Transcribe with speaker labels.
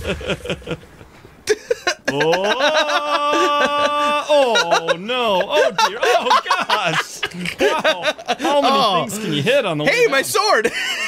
Speaker 1: Oh no! Oh dear! Oh gosh! Wow! How many things can you hit on the way
Speaker 2: Hey,
Speaker 1: down?
Speaker 2: my sword!